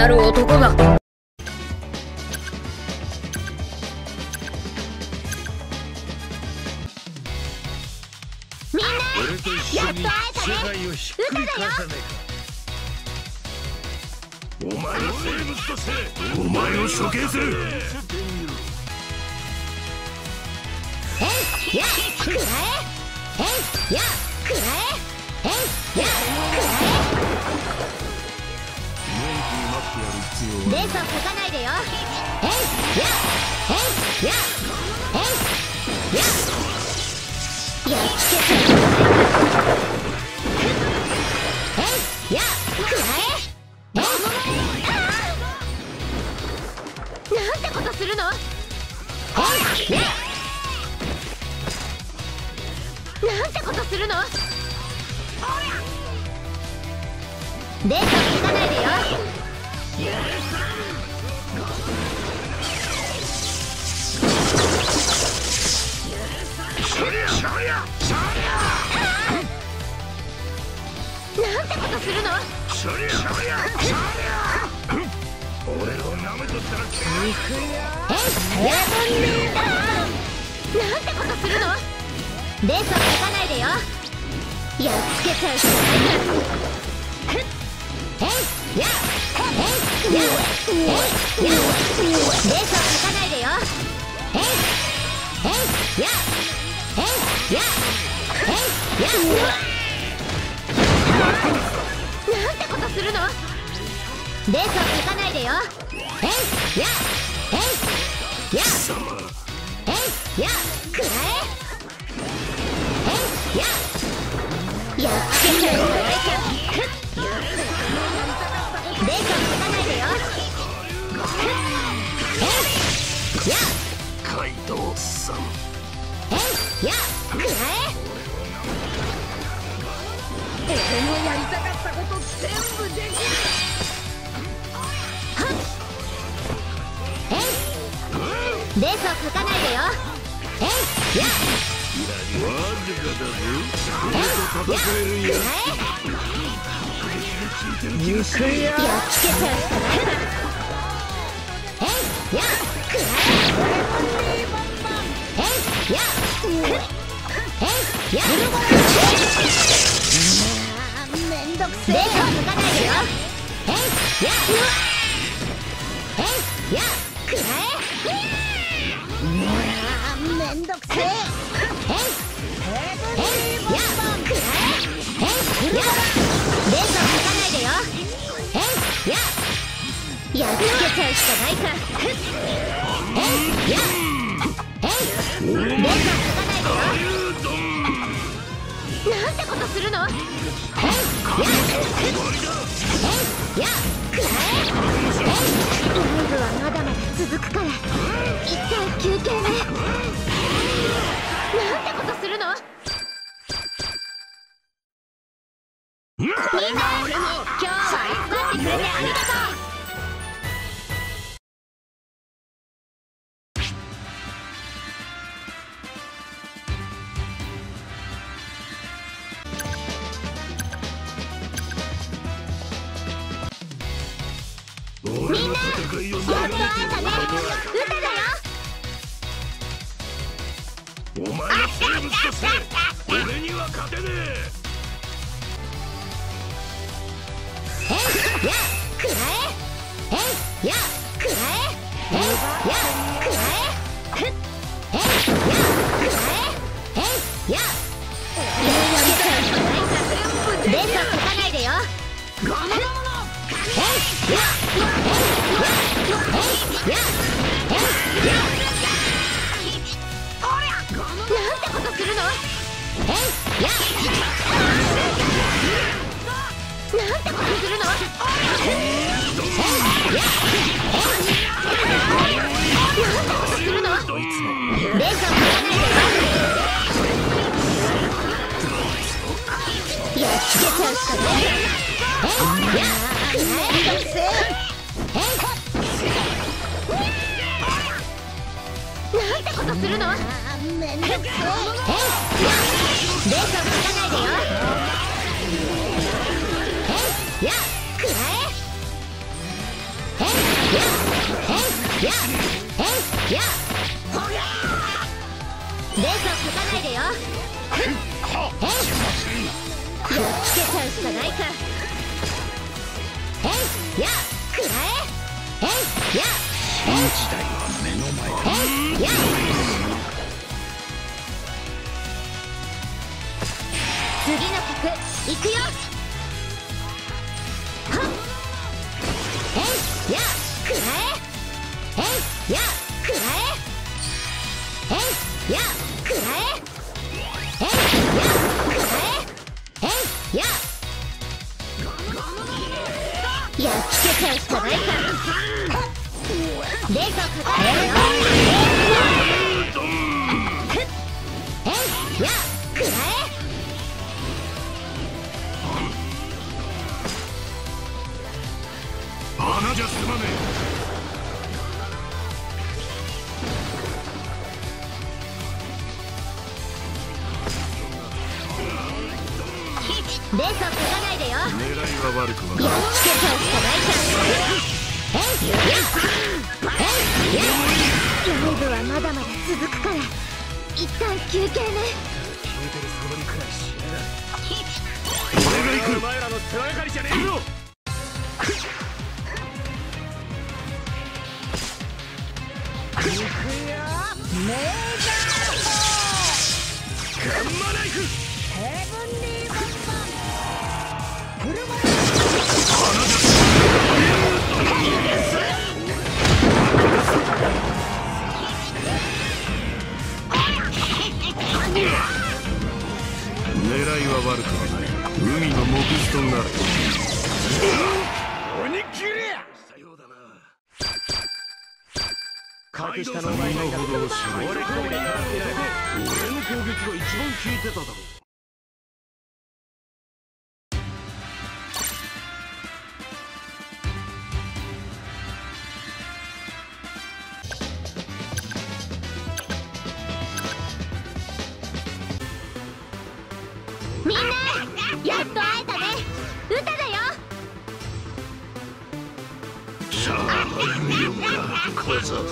なる男が。 みんなやっと会えたね。歌だよ。 お前の生物としてお前を処刑する。 やくらえ。やくらえ。やくらえ。レースを書かないでよ。ややっつけてやくらえ。なんてことするの。なんてことするの。レースを書かないでよ。なんてことするの。 俺を舐めとったらなんてことするの。レースを書かないでよ。やっつけちゃうしかないか。レースを書かないでよ。なんてことするの。レースを書かないでよ。くらえ。やっつけちゃうしかないか。レースを書かないでよ。 カイドウさん。 くらえ。俺のやりたかったこと全部できる。レースを書かないでよ。やっつけちゃうしかないか。くらえ。めんどくせえ。レースを書かないでよ。くらえ。めんどくせえ。くらえ。レースを書かないでよ。やっつけちゃうしかないか。レースを書かないでよ。なんてことするの。くらえ。ライブはまだまだ続くから一旦休憩ね。なんてことするの。みんな今日は集まってくれてありがとう。みんなやっと会えたね。歌だよ。 お前の生物として俺には勝てねえ。 くらえ。くらえ。くらえ。レースを書かないでよ。なんてことするの。なんてことするの。レースを書かないでよ。やっつけちゃうしかない。なんてことするの。めんどくせえ。レースを書かないでよ。くらえ。 やえいやレースを書かないでよ。えいやっつけちゃうしかないか。えいやくらええいや新時代は目の前だ。 えいや次の曲いくよ。はっえいやくらええいやくらええいやくらええいやくらええいややっつけちゃうしかないか。レースをかかれよ。えいやくらえ穴じゃ済まねレースをかかないでよ。 え。狙いは悪くはやっつけちゃうしかないか。えいやえいやライブはまだまだ続くから一旦休憩ね。 消えてるそばにくらいしやがれ。俺が行く。お前らの手がかりじゃねえぞ。行くよ。メージャーガンマナイフ。ヘブンリーバンバン。狙いは悪くはない。海のモクストになる。鬼切れや。さようだな。格下のお前がいたら俺の攻撃が一番効いてただろう。 みんなやっと会えたね。歌だよ。 さあ始めようか。小僧ども。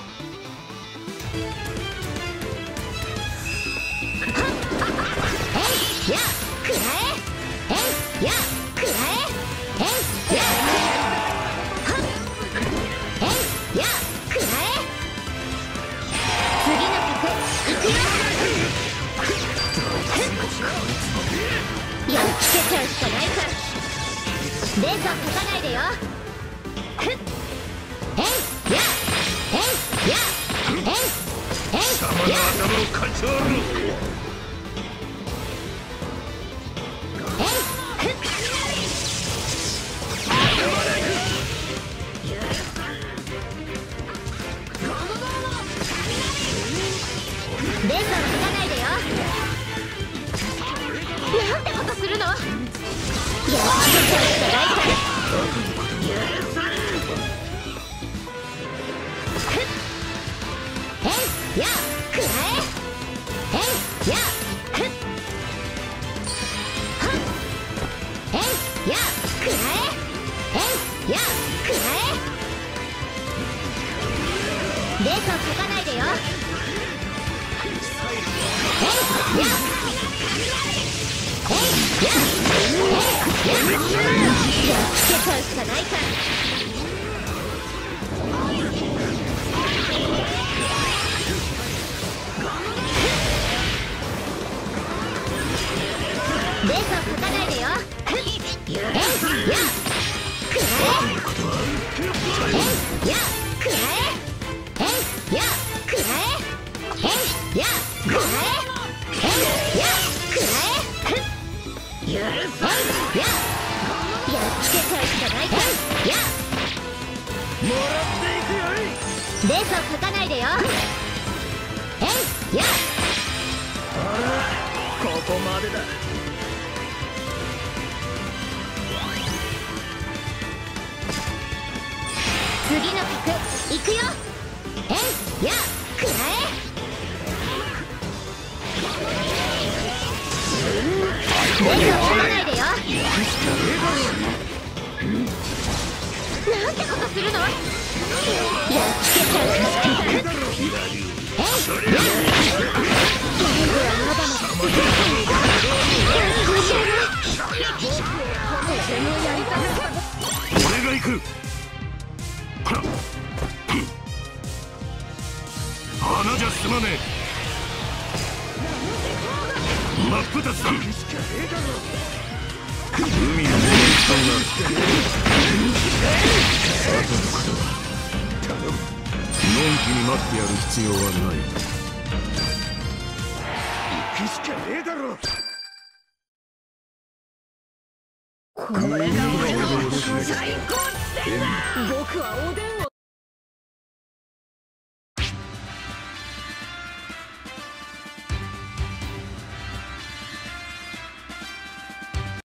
えいやくらええいやくらええいやえいやくらえ次の曲いくよ。やっつけちゃうしかないか。レースを書かないでよ。えいやえいやえいえい貴様の頭をかち割る。 レースを書かないでよ。なんてことするの。やっつけちゃうしかないか。えいやくらええいやはっえいやくらええいやくらえレースを書かないでよ。えいやえいややっつけちゃうしかないか。レースを書かないでよ。えいやくらええいやくらええいやくらええいやくらええいやくらええいややっつけちゃうしかないか。やもらっていくよい。 レースを書かないでよ。えいやここまでだ。 次の曲いくよ。えいやくらえレースを書かないでよ。なんてことするの。 俺が行く。花じゃ済まねえ。真っ二つだ。海のものに使うな。後のことはのんきに待ってやる必要はない。行くしかねえだろ。 これが俺の最高地点だ。僕はおでん